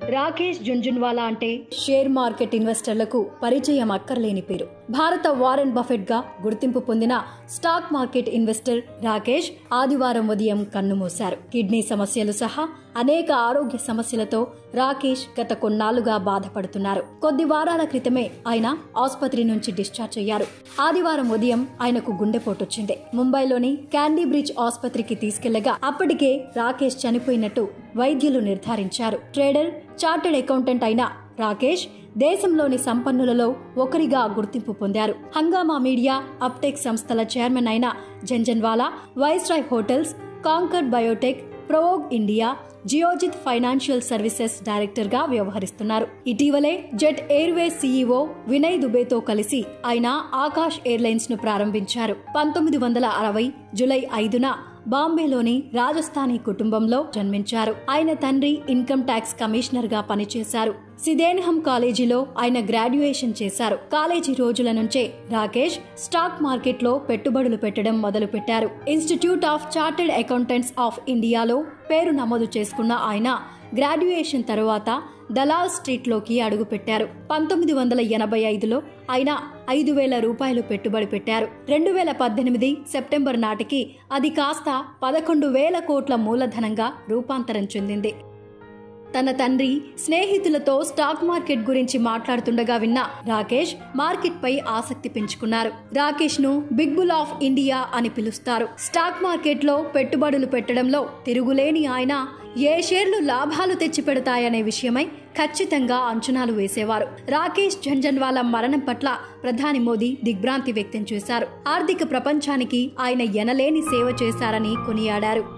రాకేష్ జుంజున్వాలా అంటే share market ఇన్వెస్టర్లకు పరిచయం అక్కర్లేని పేరు. భారత వారెన్ బఫెట్ గా గుర్తింపు పొందిన స్టాక్ మార్కెట్ ఇన్వెస్టర్ రాకేష్ ఆదివారం ఉదయం కన్నుమూశారు. కిడ్నీ సమస్యలు సహా అనేక ఆరోగ్య సమస్యలతో రాకేష్ గత కొన్నాళ్లుగా బాధపడుతున్నారు. కొద్ది వారాల క్రితమే ఆయన ఆసుపత్రి నుంచి డిశ్చార్జ్ అయ్యారు. ఆదివారం ఉదయం ఆయనకు గుండెపోటొచ్చింది. ముంబైలోని క్యాండీ బ్రిడ్జ్ ఆసుపత్రికి తీసుకెళ్లగా అప్పటికే రాకేష్ చనిపోయినట్టు వైద్యులు నిర్ధారించారు. ట్రేడర్, చార్టెడ్ అకౌంటెంట్ అయిన రాకేష్ దేశంలోని సంపన్నులలో ఒకరిగా గుర్తింపు పొందారు. హంగామా మీడియా, అప్టెక్ సంస్థల చైర్మన్ అయిన జంజన్వాలా వైస్రాయ్ హోటల్స్, కాంకర్డ్ బయోటెక్, ప్రోవోగ్ ఇండియా, జియోజిత్ ఫైనాన్షియల్ సర్వీసెస్ డైరెక్టర్ గా వ్యవహరిస్తున్నారు. ఇటీవలే జెట్ ఎయిర్వేస్ సీఈఓ వినయ్ దుబేతో కలిసి ఆయన ఆకాష్ ఎయిర్లైన్స్ ను ప్రారంభించారు. 1960 జూలై 5న బాంబేలోని రాజస్థానీ కుటుంబంలో జన్మించారు. ఆయన తండ్రి ఇన్కమ్ ట్యాక్స్ కమిషనర్ గా పనిచేశారు. సిదేన్హమ్ కాలేజీలో ఆయన గ్రాడ్యుయేషన్ చేశారు. కాలేజీ రోజుల నుంచే రాకేష్ స్టాక్ మార్కెట్ లో పెట్టుబడులు పెట్టడం మొదలుపెట్టారు. Institute of chartered accountants of ఇండియాలో పేరు నమోదు చేసుకున్న ఆయన గ్రాడ్యుయేషన్ తరువాత దలాల్ స్ట్రీట్ లోకి అడుగుపెట్టారు. 1985లో ఆయన 5,000 రూపాయలు పెట్టుబడి పెట్టారు. 2018 సెప్టెంబర్ నాటికి అది కాస్త 11,000 కోట్ల మూలధనంగా రూపాంతరం చెందింది. తన తండ్రి స్నేహితులతో స్టాక్ మార్కెట్ గురించి మాట్లాడుతుండగా విన్న రాకేష్ మార్కెట్ పై ఆసక్తి పెంచుకున్నారు. రాకేష్ ను బిగ్ బుల్ ఆఫ్ ఇండియా అని పిలుస్తారు. స్టాక్ మార్కెట్ లో పెట్టుబడులు పెట్టడంలో తిరుగులేని ఆయన ఏ షేర్లు లాభాలు తెచ్చిపెడతాయనే విషయమై ఖచ్చితంగా అంచనాలు వేసేవారు. రాకేష్ జంజన్వాలా మరణం పట్ల ప్రధాని మోదీ దిగ్భ్రాంతి వ్యక్తం చేశారు. ఆర్థిక ప్రపంచానికి ఆయన ఎనలేని సేవ చేశారని కొనియాడారు.